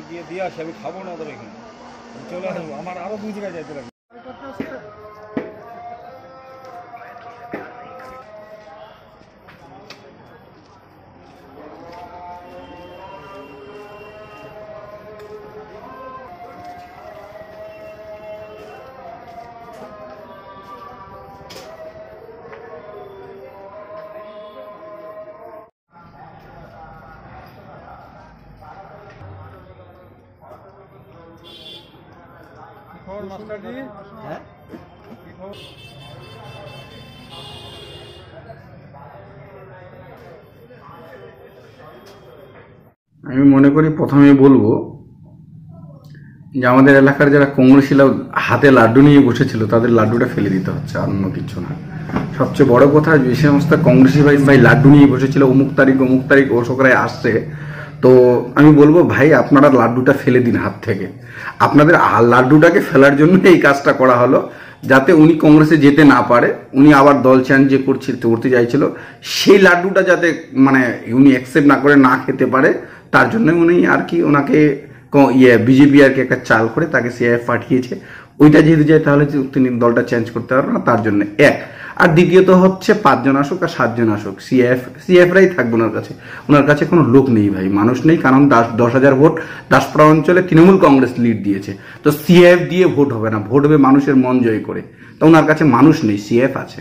গিয়ে দিয়ে আসি, আমি খাবো না ওদের এখানে, চলে আসবো, আমার আরো 2 জায়গায় যাইতে লাগবে। হ্যাঁ, আমি মনে করি প্রথমে বলবো যে আমাদের এলাকার যারা কংগ্রেসীরা হাতে লাড্ডু নিয়ে বসেছিল তাদের লাড্ডুটা ফেলে দিতে হচ্ছে, আর অন্য কিছু না। সবচেয়ে বড় কথা, যে সমস্ত কংগ্রেসী ভাই লাড্ডু নিয়ে বসেছিল অমুক তারিখ অশোকরায় আসছে, তো আমি বলবো ভাই আপনারা লাড্ডুটা ফেলে দিন হাত থেকে। আপনাদের লাড্ডুটাকে ফেলার জন্য এই কাজটা করা হলো, যাতে উনি কংগ্রেসে যেতে না পারে, উনি আবার দল চেঞ্জ যে করতে চাইছিল সেই লাড্ডুটা যাতে মানে উনি অ্যাকসেপ্ট না করে না খেতে পারে, তার জন্য উনি আর কি ওনাকে বিজেপি আর কি একটা চাল করে তাকে সিআইএফ পাঠিয়েছে। ওইটা যেহেতু যায় তাহলে তিনি দলটা চেঞ্জ করতে পারবে না, তার জন্য এক। আর দ্বিতীয়ত হচ্ছে 5 জন আসুক আর 7 জন আসুক, সিএফরাই থাকবে ওনার কাছে কোনো লোক নেই ভাই, মানুষ নেই। কারণ 10,000 ভোট দাসপাড়া অঞ্চলে তৃণমূল কংগ্রেস লিড দিয়েছে, তো সিএফ দিয়ে ভোট হবে না, ভোট হবে মানুষের মন জয় করে। তো ওনার কাছে মানুষ নেই, সিএফ আছে।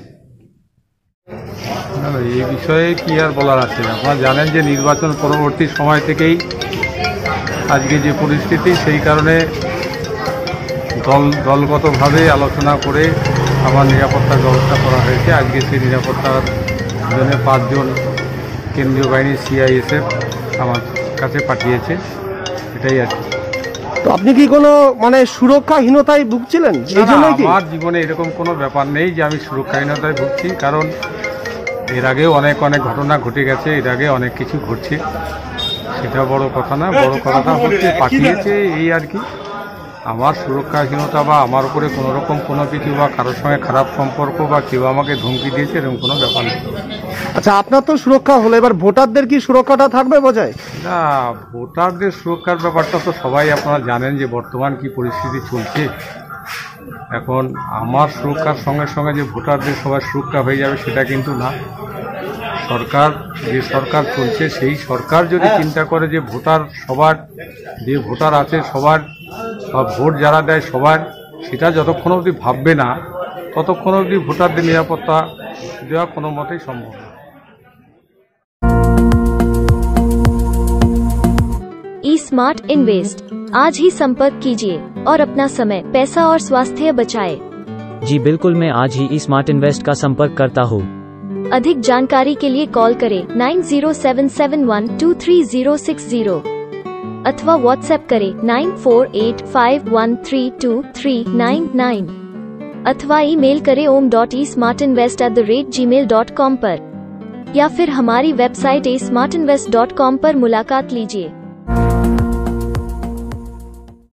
এই বিষয়ে কি আর বলার আছে, আপনারা জানেন যে নির্বাচন পরবর্তী সময় থেকেই আজকে যে পরিস্থিতি, সেই কারণে দলগতভাবে আলোচনা করে আমার নিরাপত্তার ব্যবস্থা করা হয়েছে। আজকে সেই নিরাপত্তার জন্য 5 জন কেন্দ্রীয় বাহিনী সিআইএসএফ আমার কাছে পাঠিয়েছে, এটাই আর কি। তো আপনি কি কোনো মানে সুরক্ষাহীনতায় ভুগছিলেন? আমার জীবনে এরকম কোনো ব্যাপার নেই যে আমি সুরক্ষাহীনতায় ভুগছি, কারণ এর আগেও অনেক ঘটনা ঘটে গেছে, এর আগে অনেক কিছু ঘটছে, সেটা বড় কথা না। বড় কথাটা হচ্ছে পাঠিয়েছে এই আর কি। আমার সুরক্ষাহীনতা বা আমার উপরে কোনো রকম কোনো কিছু বা কারোর সঙ্গে খারাপ সম্পর্ক বা কেউ আমাকে ধমকি দিয়েছে এরকম কোনো ব্যাপার নেই। আচ্ছা, আপনার তো সুরক্ষা হলো, এবার ভোটারদের কি সুরক্ষাটা থাকবে বজায়? না, ভোটারদের সুরক্ষার ব্যাপারটা তো সবাই আপনারা জানেন যে বর্তমান কি পরিস্থিতি চলছে। এখন আমার সুরক্ষার সঙ্গে সঙ্গে যে ভোটারদের সবার সুরক্ষা হয়ে যাবে সেটা কিন্তু না। যে সরকার চলছে সেই সরকার যদি চিন্তা করে যে সবার যে ভোটার আছে সবার বা ভোট যারা দেয় সবার, সেটা যতক্ষণ অবধি ভাববে না ততক্ষণ অবধি ভোটারদের নিরাপত্তা দেওয়া কোনো মতেই সম্ভব না। ई-स्मार्ट इन्वेस्ट, आज ही संपर्क कीजिए और अपना समय, पैसा और स्वास्थ्य बचाएं। जी बिल्कुल, मैं आज ही ई-स्मार्ट इन्वेस्ट का संपर्क करता हूँ। अधिक जानकारी के लिए कॉल करें 9077123060 अथवा व्हाट्सएप करें 9485132399 अथवा ईमेल करें om.esmartinvest@gmail.com पर, या फिर हमारी वेबसाइट esmartinvest.com पर मुलाकात लीजिए।